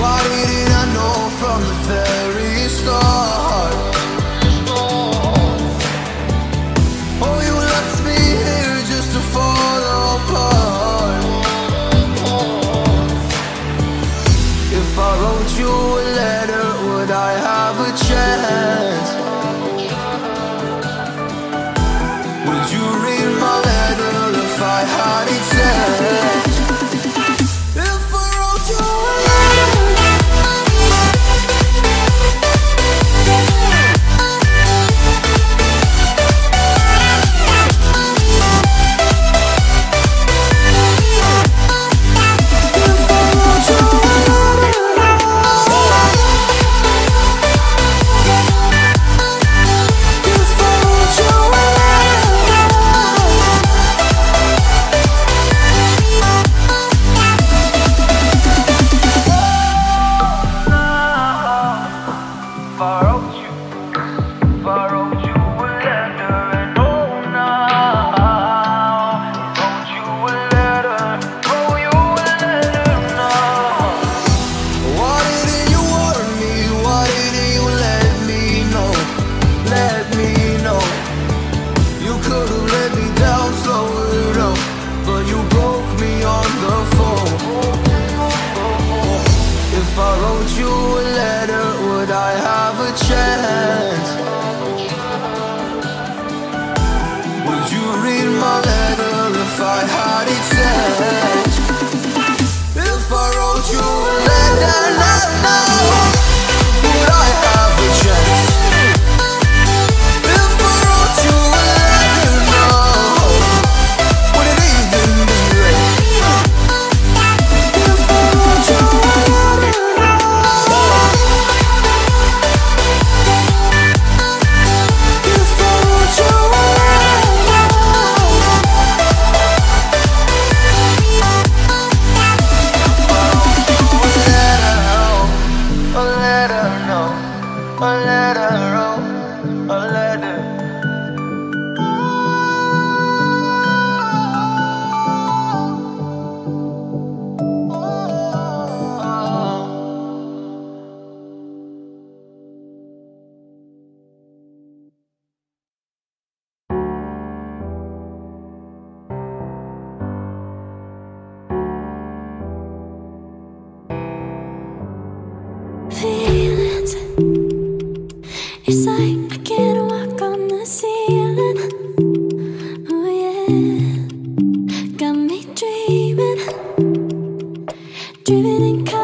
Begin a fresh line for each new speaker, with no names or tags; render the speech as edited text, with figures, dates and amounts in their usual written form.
Why didn't I know from the very start? Oh, you left me here just to fall apart. If I wrote you a letter, would I have a chance? Would you read my letter if I had it sent? If I wrote you a
feelings. It's like I can't walk on the ceiling. Oh yeah, got me dreaming, dreaming in color.